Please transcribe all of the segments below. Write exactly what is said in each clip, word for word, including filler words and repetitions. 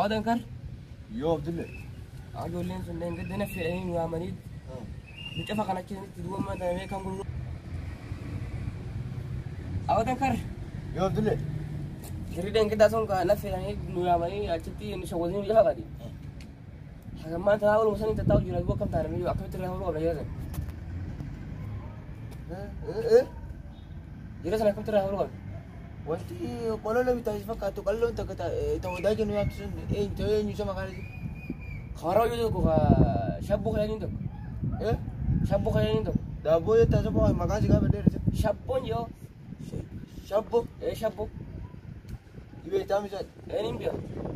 أودن كار يو عبد الله أقول لين سنين قدنا في العين وعمليد نتفق على كذا تدوم ما تنامي كم قولوا أودن كار يو عبد الله كريدين كده أصلا كنا في العين وعمليد أشتي نشوفين وجهها غادي حاجة ما أنت هاول مثلا أنت تاوي جرا بوكم تنامي وأكمل ترى هاول ولا جالس إيه جالس أنا كم ترى هاول ولا وانتي قالوا لي بتعرف فكرت قال له انت كتا توداج انه يحسن ايه انت ايه نيسا ما قال خارج يدك وخا شابو خيالين دك ايه شابو خيالين دك ده ابو يتاسبوا ما قال جاب ده شابو يو شابو إيه شابو يبي تعمل شيء إيه نيمبيا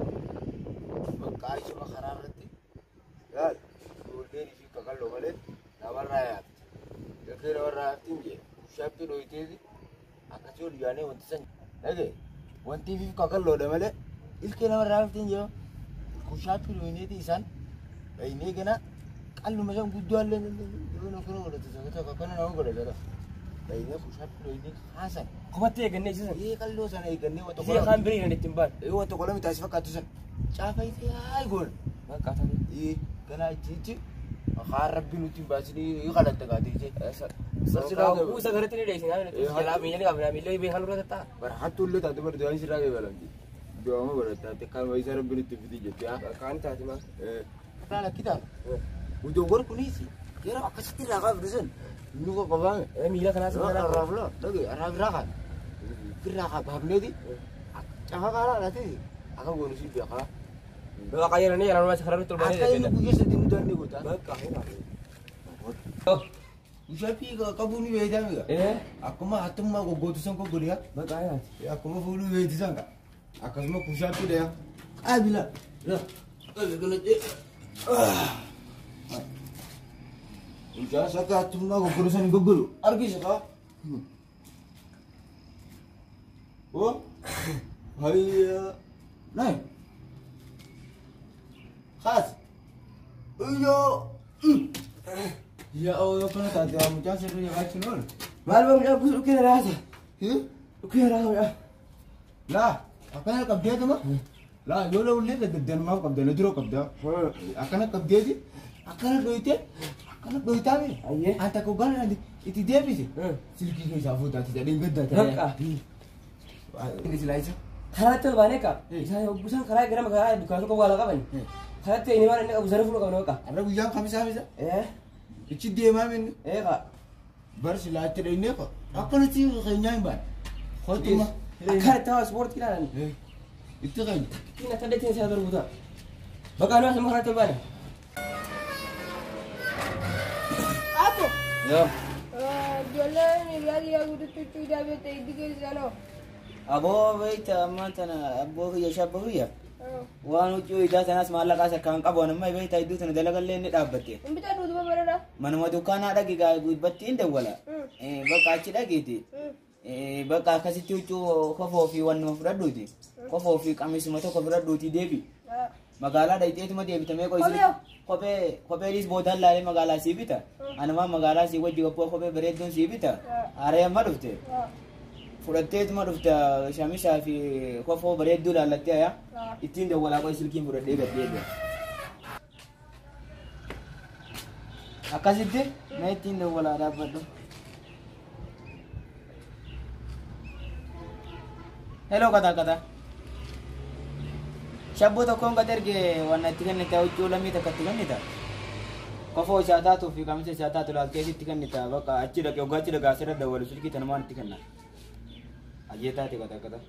بقى شو ما خرارتي قال وديني في قال له ماله لا ورايات كده ورايات تنجي شابو لو يتيجي akacul yane wanti san lagi wanti fi kakal lo da male ilke na raftin jo ku shafi lo ne ti san ai ne gana kallu ma san guddo alle ne no kono wala ta ta kakana na ngoro da ai ne ku shafi lo ne hasan kuma te ganne shi san eh kallo san ai ganne wato shi kan biri ne timban eh wato kola mi tashi fakatu san chafai ti ai gol maka ta eh gana cici akhar rabbi nutim basini khalat ta gadi je Aku sekarang ini deh, sini jalan ini nggak berani, lebih halus rata. Berhatul le tadi berdua ini sirage balanti. Dua mau berata, tekan wajah orang beri tipu tipu ya. Kan tadi mah. Eh, apa kita? Udah gor kunisi. Kira apa sih raga berusan? Ini kok kabang? Eh, mila kena sebenarnya. Arab lo, lagi Arab raga. Kira raga bahamnya di. Jangan kalah nanti. Aku gor sih dia kalah. Bawa kaya ini yang nama sekarang itu banyak. Aku ini punya sedih mudah nih buta. Oh. Usapi ka kabuni we jami ga eh akuma atumma go gotu san ko guriya bakaya ya akuma fulu we disanga akasma kusapi da ya abila ya kabe gona je uja saka atumma go gotu san go guru argi saka o hayya nai khas uyo ya Allah kena tak ada macam saya punya kacau nol. Malam ya busuk kira rasa. Heh? Kira rasa ya. Lah, apa yang kau dia tu mah? Lah, yo lah ulit lah dan mau kau dan dulu kau dah. Akan kau dia di, akan doi te, akan doi tahu. Aye. Anta kau gan nanti itu dia bisi. Silki kau sahaja tadi jadi ingat dah. Ini silai sah. Kalau tu banyak kah? Saya bukan kalau geram kalau bukan tu kau galau kan? Kalau tu ini mana ni kau zarif lu kau nak kah? Ada bujang kami sah bisa. Eh. Ichi dia mamin. Eh kak. Baru silai ter ini kok. Akan nanti kau nyai ban. Kau tu mah. Akan tahu sport kita kan? Eh. Itu kan. Kita tadi tinggal saya berbuta. Bagaimana semua kalau tu banyak? Apa? Ya. Jalan ni lagi aku tu tu dah betul itu ke sana. Abo baita amantana abo ya shabu ya. Waan ucuu idaa sanas maallaqa sakkaan qaboon amma beeyta iddoo sana dalagallee ni dhaabbatte. Bitaa duutu babalada. Manuma dukkaanaa dhagigaa gubbatti hin dawwala. Bakka achi dhageeti. Bakka akkasitti ucuu kofoo fi wannuma fudhadhuuti. Kofoo fi qamisuma tokko fudhadhuuti deebi. Magaalaa dhayxeetuma deebitamee qoysi. Kophee kopheelis bootaan laalee magaalaa sii bita. Anumaa magaalaa sii wajji gabboo kophee bareedduun sii bita. Aaree amma dhufte. Fudhatteetuma dhufta shamishaa fi kofoo bareedduu laallattee aya ittiin dawwalaa qoy silkiin fudhadhee gaddeedha. Akkasitti na ittiin dawwalaa dhaabbadhu. Hello kata kata. Shabboo tokkoon gad erge wanna itti kennita huccuu lammii takka itti kennita. Kofoo isaa taatuu fi qamisa isaa taatu laaltee itti kennita bakka achi dhaqee hoggaa achi dhaqaa asirra dawwalu silkii tanumaan itti kenna. Aje tadi kata-kata.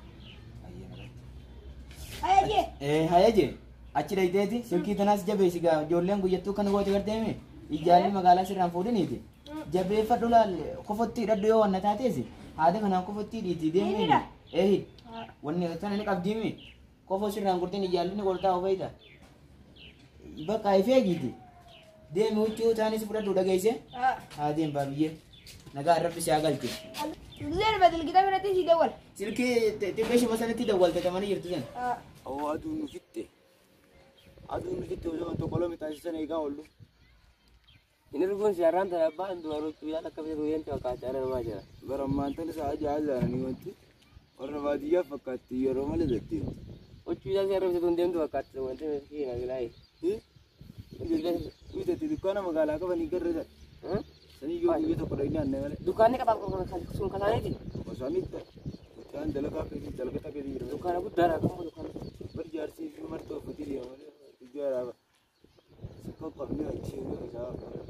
Aye. Eh, hayaje. Achi dai dai silki tanas jabe siga jollen guyattu kan gote garte me. Ijali magala sirran fudini ti. Jabe fadulal kofotti daddo yo wanna taatesi. Hade kana kofotti diti demi. Eh. Wanni tan ni qabdimi. Kofo sirran gurtin ijali ni golta obaida. Baka ifegiti. Demi uchu tanis fudadu dagaise. Hade mbabiye. Naga rabbi siagalti. Zero بدل kita berarti si dawal. Silki tiga masalah tidak wal teman ini itu kan. Oh aduh nukitte. Aduh nukitte udah untuk kalau minta sisa nih kau lu. Ini rukun siaran tak apa, dua ratus ya tak kami ruyen cakap acara nama aja. Baram mantan saja aja nih nanti. Orang wajib fakat ya romal itu. Ochi ya zero se donde ndo wakati wende meki na gilai. Eh? Ita ti dukana magala ka bani kar rada. Hah? Sani yo yo to kodai na ne. Dukaan ka tak sun kasane ti. Masani ta. Kan dalaka pe dalaka ta pe di. Dukaan aku dara kamu dukaan. Bar jar si mar to fati di amare. Tijara. Sakko kabne achi ho ja.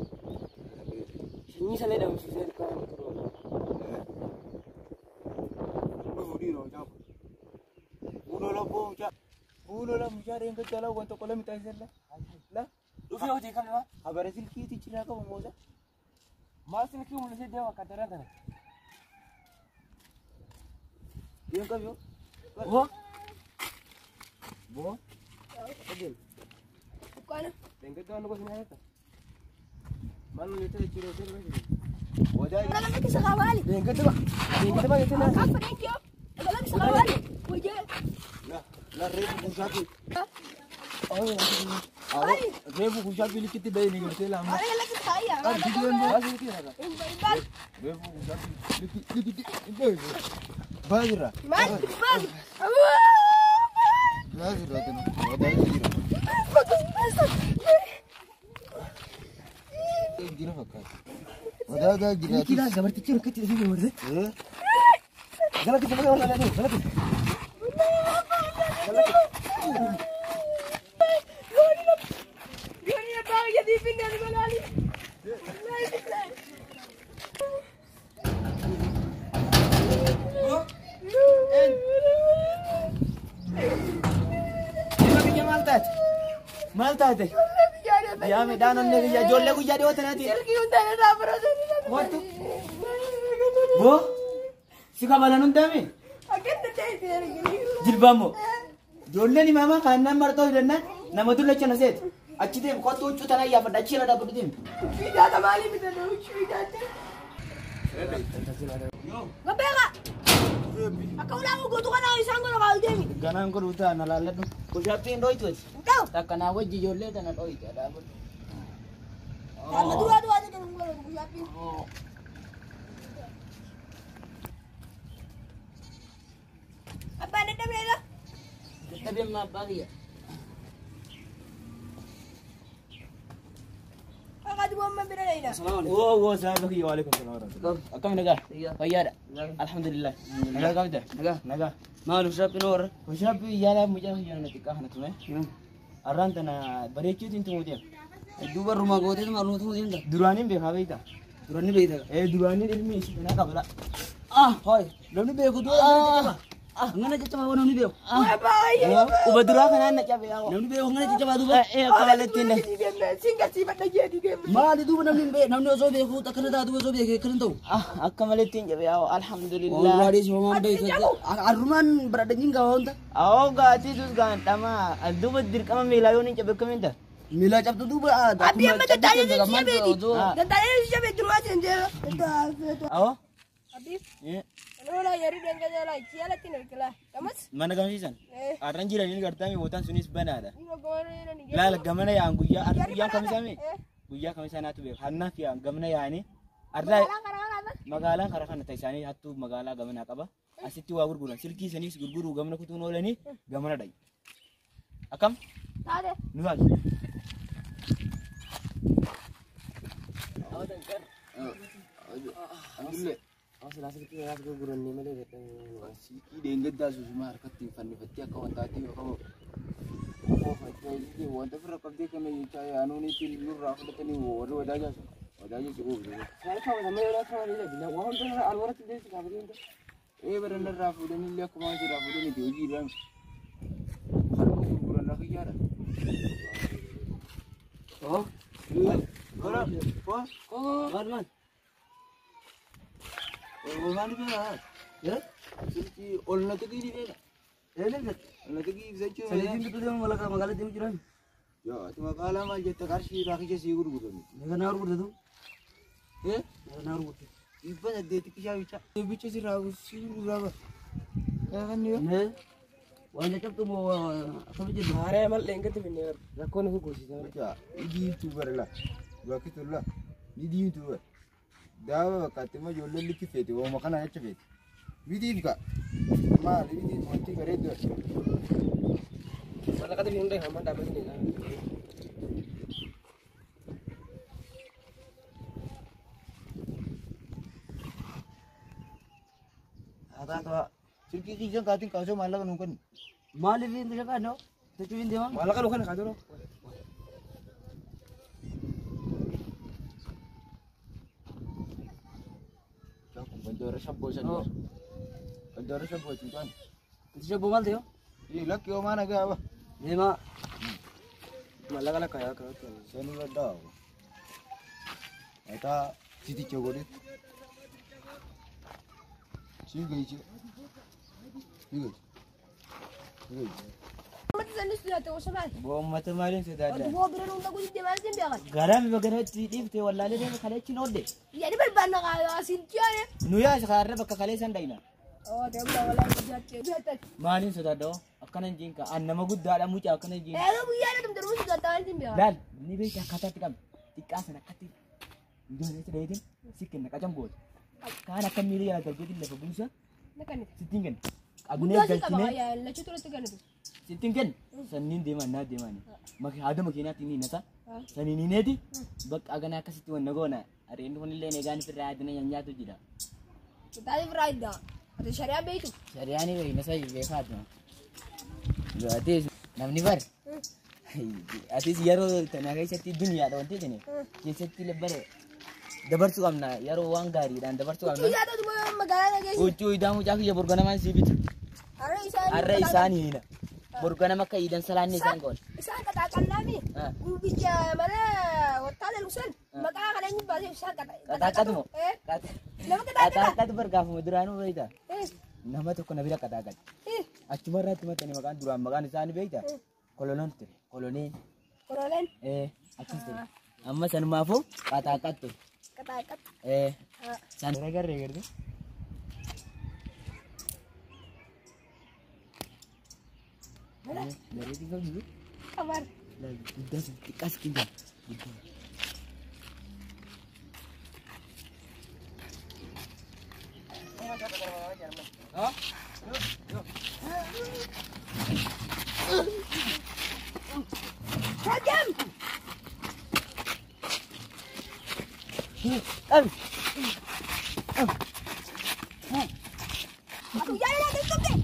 Ni sale da musu sai dukaan ko. Ko di ro ja. Uno la bo ja. Uno la mujare enga chala wanto kola mitai sella. La. Ufi hoji kam ma. Abare sil ki ti chira ka moza. Masin ki mun sai dewa katara da. Yang ka yo. Wo. Bo. Adil. Bukan. Tengke tu anu ko sinaya ta. Manu ni tai chiro sai ba. Wajah Ada lagi kisah kawali. Tengke tu ba. Tengke tu ba yete na. Apa ni kyo? Ada lagi kisah kawali. Wajah. la la rebu kushapi. Oh, Awo rebu kushapi likiti bei ni ngirte la. Ada lagi saya. Ah video ndo. Basi ki na. Imbal. Rebu kushapi likiti likiti bei. Bajra. Mas, mas. Bajra tenu. Wadai gira. Bagus besar. Gira fakka. Wadai gira. Kira gabar tikir kiti ni morde. Eh? Galak kita pakai orang lain. Galak. Gini apa jadi pindah malali. Ini maltat. Maltat. Ya me dan onne ya jolle ku jadi hotan ati. Sergi undan ada berasa. What? Bo? Sika balanun dami. Akan terjadi sergi. Jilbamo. Jolle ni mama kanna marto idanna namatu lechana set. Achite ko tu chutana ya pada chira da budim. Tidak ada mali bisa dulu tidak. Ngapela. Aku ulang gua tu kan aku isang gua kalau demi. Ganan ko ruta nalala do. Ko shapi ndo itu. Kau. Takana waji jolle tan do itu ada. Sama dua-dua aja kan gua siapin. Apa ada berapa? Tapi ma bagi ya. Kakak dua mau berapa ini? Oh, oh, sahabat ki waalaikumsalam warahmatullahi. Akam naga. Fayyada. Alhamdulillah. Naga kawda. Naga. Naga. Malu shapi nor. Ko shapi yala mujah yana tikah na tume. Aranta na bareki tintu mudia. Duba rumah gote tu malu tu dinda. Durani be khabe ita. Durani be ita. Eh durani ilmi isi na kabla. Ah, hoy. Durani be ko dua. Ah, ngana jacha ba wonu be. Apa ya? Uba dura kana na chabe ya. Durani be ngana jacha ba duba. Eh kabale tinda. Singkat sih pada jadi game. Mali duba namni be namni zo be ko takana da duba zo be ke kan tau. Ah, akamale tinja be ya. Alhamdulillah. Wadi semua be saja. Aruman berada nyingga honda. Oh, gati tu kan tama. Duba dirkama milayo ni chabe kaminda. Mila cap tu duba ada. Abi yang macam tanya ni siapa ni? Dan tanya ni siapa tu macam dia. Oh? Abi. Ya. Kalau lah yari dan kerja lah, siapa tinggal kelah. Kamus? Mana kamu sih san? Eh. Arran jira ni garta mi botan sunis bana ada. Ini kau ni ni. La la gamana ya anguya arya kami sami. Guya kami sana tu be. Hanna fi gamana ya ni. Arla magala karakan taisani atu magala gamana kaba. Asitti wa gurguru silki sanis gurguru gamana kutu nolani gamana dai. Akam? Ada. Nual. Alhamdulillah. Asal asal kita harus gurun ni mana datang. Siki dengat dah susuma harkat tifan ni fatia kawan tadi kamu. Oh, fatia ini wanda berapa dia kena caya anu ni pilih rafa tadi waru ada aja. Ada aja sih gua. Saya kau sama orang kau ni lagi. Nak orang tu alwara tu dia sikap dia. Eh beranda rafa dan ni lihat kemana rafa dan ni diuji ram. Kalau gurun nak kiara. Oh, Kalau, oh, oh, Warman. oh mana dia? Ya? Siki ol nak kiri dia. Eh ni. Nak kiri bisa cuci. Salihin tu dia malah magala dia juran. Ya, tu makala mah jatuh karsi rakyat sih guru guru. Naga naur burda tu. Eh? Naga naur burda. Iban ada di kisah bicara. Di bicara sih ragu sih guru ragu. Ya kan dia? Ne. Wajah cap tu mau apa je? hari amal lengket tu benar. Rakon aku kosi sama. Baca, ini youtuber lah. Gua kita lah. Ini youtuber. Dah kata mah jual lagi fete. Wah makan aja fete. Video ni kak. Mal ini nanti kerja tu. kata film deh, aman dapat ini. Ada tuh, cirki kijang kating kau cuma malah nungguin. Malah ini tu kan, no? Tujuh ini dia Malah kan bukan kado loh. Bandara sabbo sana. Bandara sabbo cuman. Tujuh bumal dia. Ini lak kau mana ke apa? Ini mah. Malah kan kayak kau tuh. Sana ada. Eta titi cogorit. Sih gay sih. Sih. Sih. Mati sana sudah tahu sama. Bom mata marin sudah ada. Dua bulan untuk aku jadi macam dia kan. Garam bagara tidi te wallahi dia kale chino de. Jadi berbanding kalau asin cian. Nuya sekarang bakka kale sandaina. Oh, dia udah walau jatuh jatuh. Marin sudah do. Akanan jinka annama gudda da muca akanan jinka. Eh, lu ya ada terus sudah tahu sih dia. Dan ni be ka kata tikam. Tikas na kati. Ndio ni sudah idin. Sikin na kacam bot. Kana kan mili ya galbedi la babusa. Nakan. Sitingan. Agunya Agunya galtine. galtine. Ya, lacu terus tekan itu. Sitingan. Sanin de mana de mana. Maki ada makina tini nata. Sanin ni nedi. Bak agana kasitu nagona. Are indu ni le ne gan firra adina yanya tu jida. Kita di Friday. Ada syariah be itu. Syariani be nasa be khatma. Lo atis namni bar. Atis yaro tanaga sati dunia da wante ne. Ke sati lebare. Dabar su amna yaro wangari dan dabar su amna. Iya tuh magana guys. Ucu idamu jaku ya burgana man sibit. Are isani. Arra isani na. Burgana maka idan salani sangol. Isan katakan lagi. Bicara mana? Hotel lusan. Maka kalian ini pasti isan kata. Kata mo. Eh. Kata. Nama kata. Kata kata bergafu muduranu beita. Eh. Nama to kona bira kata kata. Eh. Achuma rat mata ni makan duran makan isani beita. Kolonon te. Koloni. Korolen. Eh, achis te. Amma san mafu kata kata. Kata kata. Eh. San regar regar tu. Dari tinggal dulu. Kabar. Lagi udah tikas kita. Hah? Sajam. Am. Aku jalan lagi tu ke?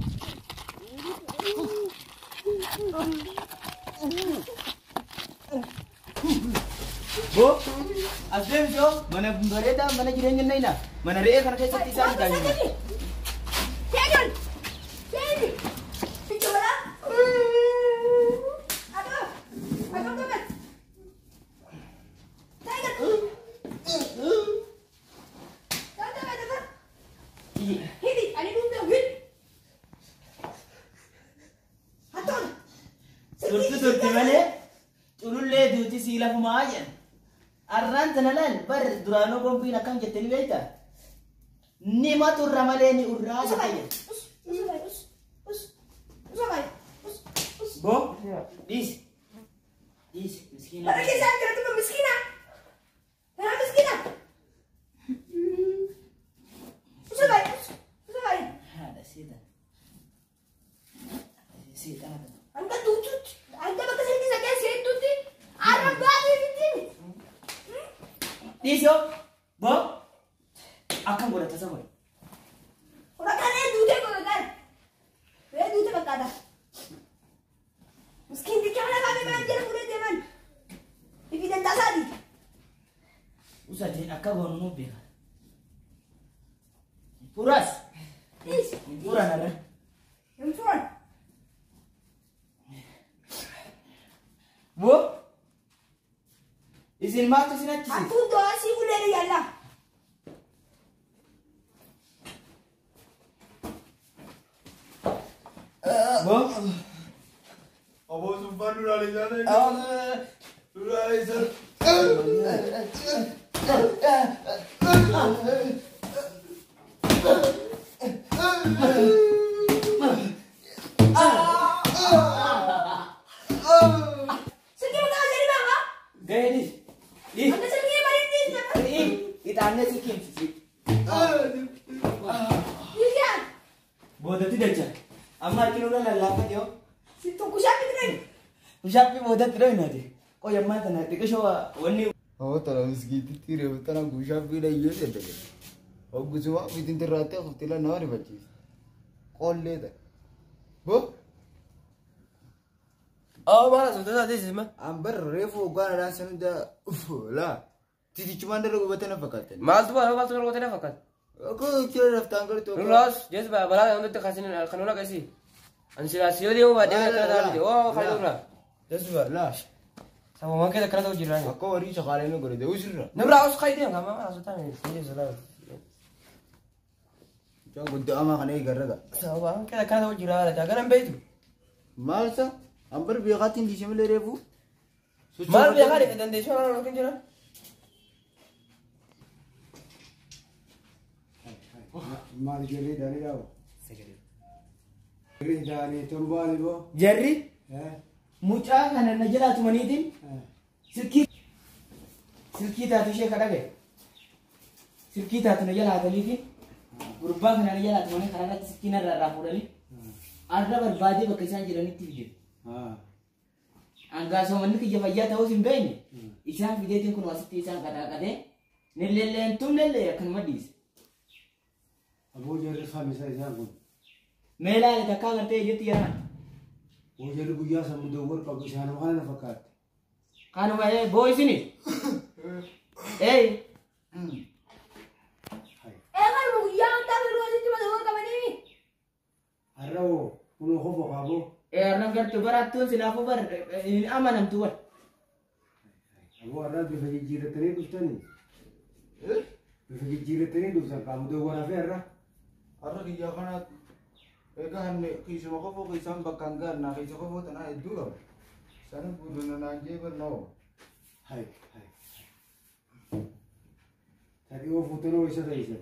Bo, asem jo, mana bereda, mana jiran jenai na, mana ree kan saya seti sani kami. Jangan. Jangan. Coba. Aduh. Aduh teman. Jangan. Jangan jangan. Hidi, ani dulu hid. Aton. Surtu surtu mana? Ulule duti sila kumayan. Arran tanalan bar durano kompi nakam jeteli beita. Ni matur ramale ni urra sakaya. Us, us, us, us, us, us, us. Bo, dis. Dis, miskina. Para que sabe que tu miskina. Nah, miskina. Us, us, us, us. Ada sida. Sida. Anda tutup. Anda bakal sendiri saja saya tutup. Arab bagi ini. Dis yo. Bo. Akan boleh tasawur. Orang kan dia duduk kau kan. Dia duduk bakal ada. Miskin dia kena kami manajer boleh teman. Ini dan dasari. Usah jadi akak baru mau biar. Puras. Is. Puras ada. Yang tuan. Bo. Izin matu sini aja. Aku doa sih boleh dia lah. Bo. Abo sumpah dulu lagi sana. Dulu lagi sana. Sedih bakal jadi bangga. Gaya dis. Dis. Anda sedih balik ni. Ih, kita anda sikim sih. Iya. Bo, tapi dah cak. Amma kini udah lalapat yo. Si tunggu siapa tu kan? Ushaafi boodatti dha inaati. Qoy ammaa tana dhiqashoo wanni. Oo tana miskiitti tiree tana ushaafi dha iyyee jedhe. Oggusuma bitin tirraatti haftila nama rifachiisa. Qollee dha. Bo? Oo maala sodaa taasise ma. Ambar reefu oggaana dhaan sanudha laa. Titichumaan daree gubatee na fakkaatan. Maaltu baala maaltu garuu gootee fakkaata. Akkoo itti raftaan gartuu. Nurraas jees balaa hundatti kasin kanula kasi. Ansila sila dia mau baca kata tadi. Oh faida nurra. Jees balaa. Sama mungkin ada kata ujiran. Akkoo warii shaqaalee nu godhate usirra. Nurraas kaidee nggak mau langsung tanya. Ini sudah. Jangan guddaa amaa kana eegarraga. Sama mungkin ada kata ujiran ada jangan ambil itu. Maal sa? Ambar beekaatiin diishamilee reefu. Maal beekaa dan deessu orang mungkin jiran. Maal jirri dari daw. Jirri dari turbaan ibo. Jarri Eh. mucaa kana na jalaatu maniitiin silkii silkii taatu ishee kadhage. Silkii taatu na jalaataniitiin gurbaa kana na jalaatu manii karaa irratti silkii narraa irraa fuudhanii arra barbaadee bakka isaan jiranitti fide. Ah. Angaasoo manni kiyya fayyaa ta'uus hin beekne isaan fideetiin kun asitti isaan qadaaqatee nilleelleen tumnellee akkanuma dhiise. Abu jirri khamisa isaan kun. Meelaa takkaa gartee jetti yaa. Abu jirri guyyaa sammuu dawwar qabu isaan waan na fakkaate. Kanuma ee boo isini. Ee. Eh kan guyyaa hundaa fi roositti mata waan qabanii. Har'oo kunoo qofa qabu. Ee arnam gartuu barattuun silaafuu bar hin amanamtu bar. Abu har'aa bifa jijjiirratanii dhuftanii. Bifa jijjiirratanii dhuftan qabu dawwaraa fi har'aa. Har'a kiyyaa kana egaan kiisuma qofoo kiisaan bakkaan gaannaa kiisa qofoo tanaa hedduu qaba. Sana fuudhuna naan jee barnoo. Hai hai. Tadi oo fuutanoo isa ta'isan.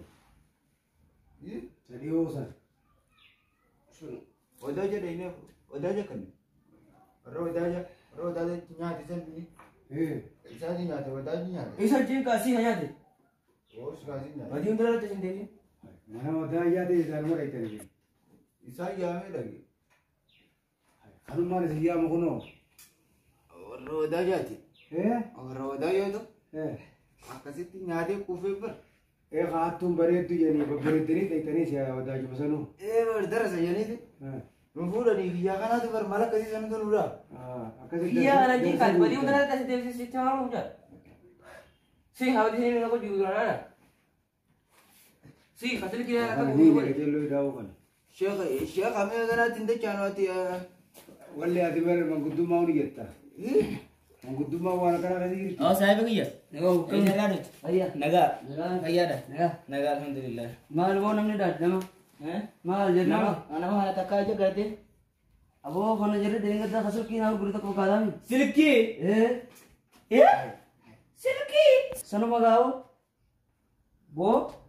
Tadi oo san. Sun odaa jedhanii odaa jedhanii. Warra odaa jedha warra odaa nyaate san ni. Eh. Isaanii nyaate odaa nyaate. Isa jin kasih hanya deh. Oo isaanii nyaate. Badi untuk ada sendiri. Mana wadaa yaade isaan mara itanii. Isaan yaamee dhage. Kanummaan isa yaama kunoo. Warra odaa nyaate. Eh. Warra odaa yoo ta'u Eh. akkasitti nyaatee kuufee bara. Eh kaattuun bareeddu jedhanii babbareeddanii ta'itanii si wadaa jiru sanuu. Ee bar darasa jedhaniiti. Eh. Nu fuudhanii kiyyaa kanaatu bar mala akkasii san toludha. Ah, akkasitti. Iya nanti kan badi untuk ada sendiri sih cuma udah. Si habis ini aku juga ada. Si kasih kita Kana akan ni buat. ni jello dawo kana. Sheekha sheekha mee kanaatti hin dachaanooti. Walli ati bare manguddummaa uni jetta. Manguddummaa waan kana kana jirti. Oh saya begitu. Oh, Eh nagaa dut. Ayah. Nagaa. Nagaa. Fayyaa dah. Nagaa. Nagaa alhamdulillah. Maal mau namni dah nama. Eh? Maal jadi nama. Nama nama mana takka aja gartee. Abo kana jadi dengan dah kasut kina aku berita kau kalam. Silkii. Eh. Eh? Silki. Sana magao. Bo.